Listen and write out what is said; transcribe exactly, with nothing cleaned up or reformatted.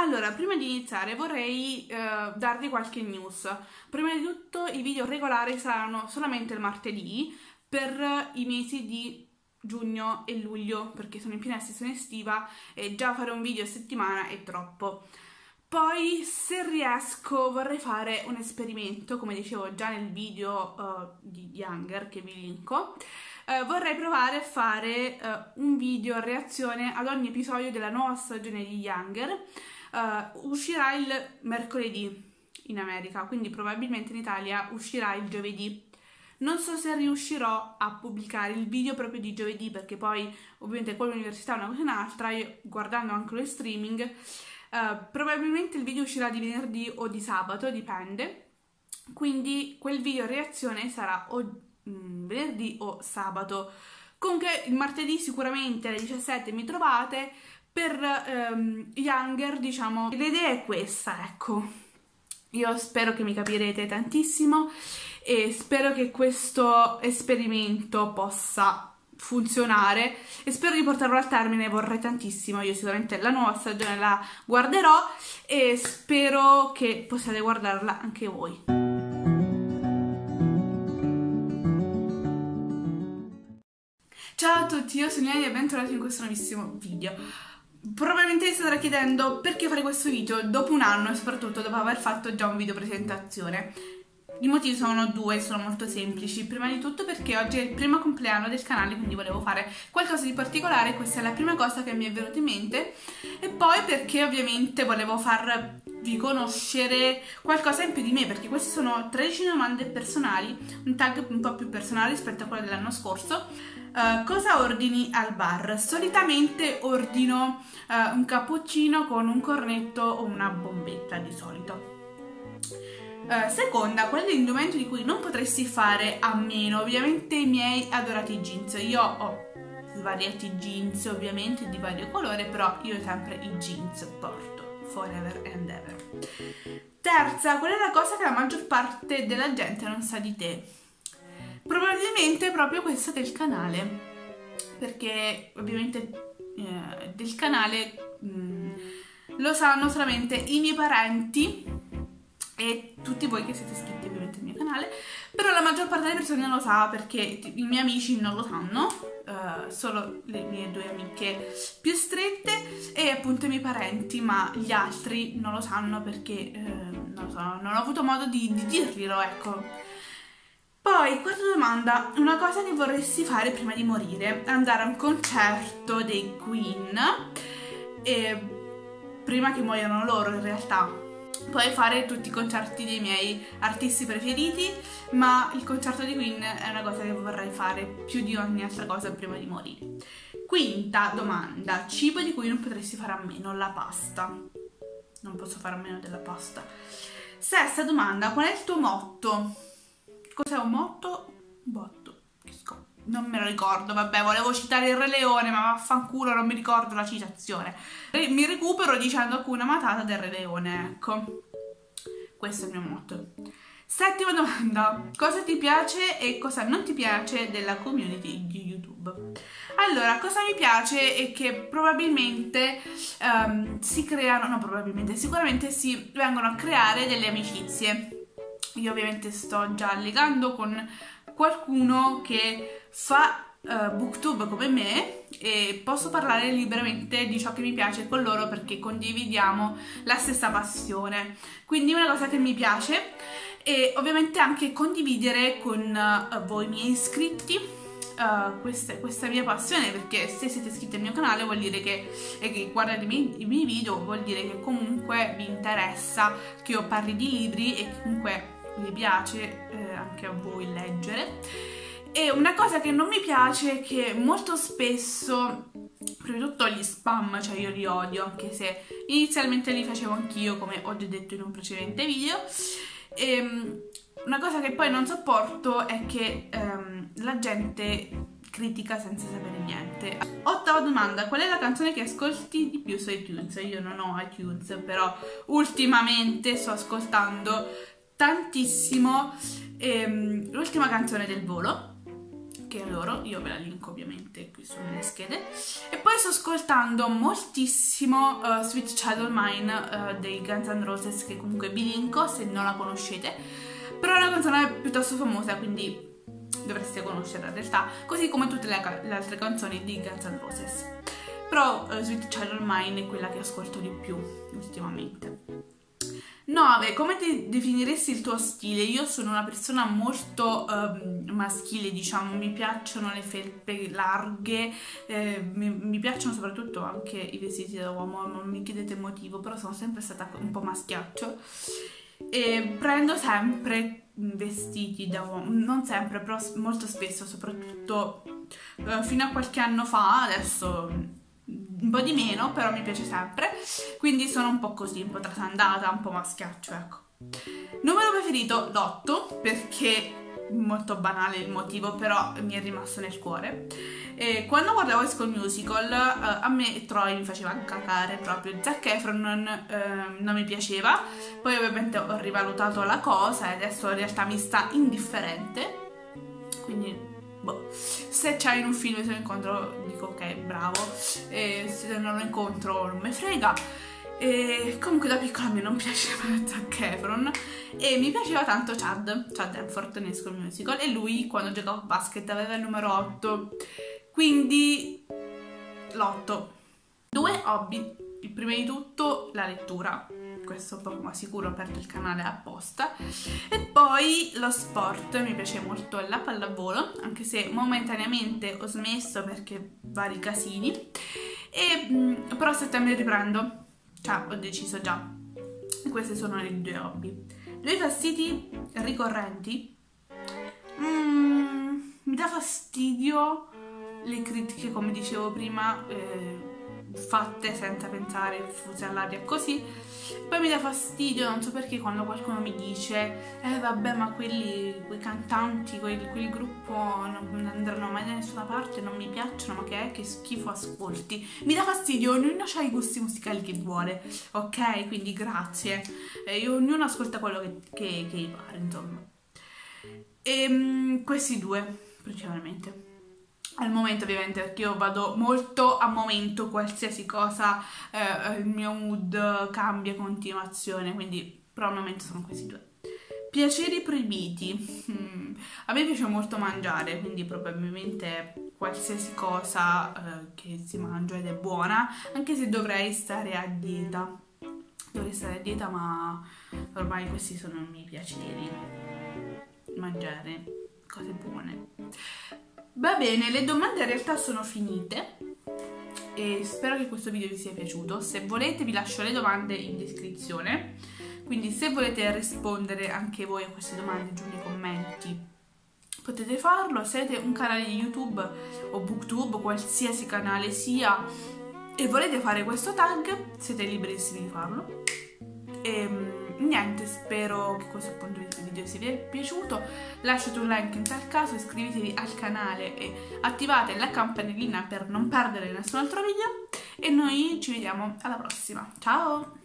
Allora, prima di iniziare vorrei eh, darvi qualche news. Prima di tutto i video regolari saranno solamente il martedì per i mesi di giugno e luglio, perché sono in piena sessione estiva e già fare un video a settimana è troppo. Poi, se riesco, vorrei fare un esperimento, come dicevo già nel video uh, di Younger, che vi linko. Uh, vorrei provare a fare uh, un video reazione ad ogni episodio della nuova stagione di Younger. Uh, uscirà il mercoledì in America, quindi probabilmente in Italia uscirà il giovedì. Non so se riuscirò a pubblicare il video proprio di giovedì, perché poi ovviamente con l'università è una cosa e un'altra, io guardando anche lo streaming, uh, probabilmente il video uscirà di venerdì o di sabato, dipende, quindi quel video reazione sarà o mm, venerdì o sabato. Comunque il martedì sicuramente alle diciassette mi trovate. Per um, Younger, diciamo, l'idea è questa, ecco. Io spero che mi capirete tantissimo e spero che questo esperimento possa funzionare e spero di portarlo a termine. Vorrei tantissimo, io sicuramente la nuova stagione la guarderò e spero che possiate guardarla anche voi. Ciao a tutti, io sono Ilaria e bentornati in questo nuovissimo video. Probabilmente vi starete chiedendo perché fare questo video dopo un anno e soprattutto dopo aver fatto già un video presentazione. I motivi sono due, sono molto semplici. Prima di tutto perché oggi è il primo compleanno del canale, quindi volevo fare qualcosa di particolare, questa è la prima cosa che mi è venuta in mente. E poi perché ovviamente volevo farvi conoscere qualcosa in più di me, perché queste sono tredici domande personali, un tag un po' più personale rispetto a quello dell'anno scorso. Uh, cosa ordini al bar? Solitamente ordino uh, un cappuccino con un cornetto o una bombetta di solito. Uh, seconda, qual è l'indumento di cui non potresti fare a meno? Ovviamente i miei adorati jeans. Io ho svariati jeans ovviamente di vario colore, però io sempre i jeans porto forever and ever. Terza, qual è la cosa che la maggior parte della gente non sa di te? Probabilmente proprio questa del canale, perché ovviamente eh, del canale mh, lo sanno solamente i miei parenti e tutti voi che siete iscritti ovviamente al mio canale, però la maggior parte delle persone non lo sa, perché i miei amici non lo sanno, uh, solo le mie due amiche più strette e appunto i miei parenti, ma gli altri non lo sanno perché eh, non lo so, non ho avuto modo di, di dirglielo, ecco. Poi, quarta domanda, una cosa che vorresti fare prima di morire: andare a un concerto dei Queen, e prima che muoiano loro in realtà, poi fare tutti i concerti dei miei artisti preferiti, ma il concerto di Queen è una cosa che vorrei fare più di ogni altra cosa prima di morire. Quinta domanda, cibo di cui non potresti fare a meno: la pasta. Non posso fare a meno della pasta. Sesta domanda, qual è il tuo motto? Cos'è un motto? Botto. Non me lo ricordo, vabbè, volevo citare il Re Leone, ma vaffanculo, non mi ricordo la citazione. Mi recupero dicendo Hakuna Matata del Re Leone, ecco. Questo è il mio motto. Settima domanda, cosa ti piace e cosa non ti piace della community di YouTube? Allora, cosa mi piace è che probabilmente um, si creano, no probabilmente, sicuramente si vengono a creare delle amicizie. Io ovviamente sto già legando con qualcuno che fa uh, booktube come me e posso parlare liberamente di ciò che mi piace con loro perché condividiamo la stessa passione. Quindi è una cosa che mi piace, e ovviamente anche condividere con uh, voi miei iscritti uh, questa, questa mia passione, perché se siete iscritti al mio canale vuol dire che, e che guardate i miei, i miei video, vuol dire che comunque vi interessa che io parli di libri e che comunque mi piace eh, anche a voi leggere. E una cosa che non mi piace è che molto spesso, prima di tutto gli spam, cioè io li odio, anche se inizialmente li facevo anch'io, come ho già detto in un precedente video. E una cosa che poi non sopporto è che ehm, la gente critica senza sapere niente. Ottava domanda, qual è la canzone che ascolti di più su iTunes? Io non ho iTunes, però ultimamente sto ascoltando tantissimo ehm, l'ultima canzone del Volo, che adoro, io ve la linko ovviamente qui sulle schede. E poi sto ascoltando moltissimo uh, Sweet Child O' Mine uh, dei Guns N' Roses, che comunque vi linko se non la conoscete, però è una canzone piuttosto famosa, quindi dovreste conoscerla in realtà, così come tutte le, le altre canzoni di Guns N' Roses. Però uh, Sweet Child O' Mine è quella che ascolto di più ultimamente. nove. Come ti definiresti il tuo stile? Io sono una persona molto um, maschile, diciamo, mi piacciono le felpe larghe, eh, mi, mi piacciono soprattutto anche i vestiti da uomo, non mi chiedete il motivo, però sono sempre stata un po' maschiaccio e prendo sempre vestiti da uomo, non sempre, però molto spesso, soprattutto uh, fino a qualche anno fa, adesso un po' di meno, però mi piace sempre, quindi sono un po' così, un po' trasandata, un po' maschiaccio, ecco. Numero preferito, l'otto, perché molto banale il motivo, però mi è rimasto nel cuore. E quando guardavo High School Musical, eh, a me Troy mi faceva cacare proprio. Zac Efron non, eh, non mi piaceva, poi ovviamente ho rivalutato la cosa e adesso in realtà mi sta indifferente, quindi boh, se c'è in un film se lo incontro dico ok, bravo, e se non lo incontro non me frega. E comunque da piccola a me non piaceva Zac Efron e mi piaceva tanto Chad, Chad Hemsworth nel School Musical, e lui quando giocava a basket aveva il numero otto, quindi l'otto. Due hobby, il prima di tutto la lettura, questo poco ma sicuro, ho aperto il canale apposta, e poi lo sport, mi piace molto la pallavolo, anche se momentaneamente ho smesso perché vari casini, e, però a settembre riprendo, cioè ho deciso già. E questi sono i due hobby. Due fastidi ricorrenti, mm, mi dà fastidio le critiche, come dicevo prima, eh, fatte senza pensare, fuse all'aria così. Poi mi dà fastidio, non so perché, quando qualcuno mi dice eh vabbè, ma quelli, quei cantanti, quel, quel gruppo non andranno mai da nessuna parte, non mi piacciono, ma che è, che schifo ascolti. Mi dà fastidio, ognuno ha i gusti musicali che vuole, ok? Quindi grazie, eh, ognuno ascolta quello che, che, che gli pare, insomma. E um, questi due principalmente al momento, ovviamente, perché io vado molto a momento, qualsiasi cosa, eh, il mio mood cambia continuazione, quindi però al momento sono questi due. Piaceri proibiti. Hmm. A me piace molto mangiare, quindi probabilmente qualsiasi cosa eh, che si mangia ed è buona, anche se dovrei stare a dieta. Dovrei stare a dieta, ma ormai questi sono i miei piaceri. Mangiare cose buone. Va bene, le domande in realtà sono finite e spero che questo video vi sia piaciuto. Se volete vi lascio le domande in descrizione, quindi se volete rispondere anche voi a queste domande giù nei commenti potete farlo. Se avete un canale di YouTube o Booktube, qualsiasi canale sia, e volete fare questo tag, siete liberissimi di farlo. E niente, spero che questo appunto video vi sia piaciuto. Lasciate un like in tal caso, iscrivetevi al canale e attivate la campanellina per non perdere nessun altro video, e noi ci vediamo alla prossima. Ciao!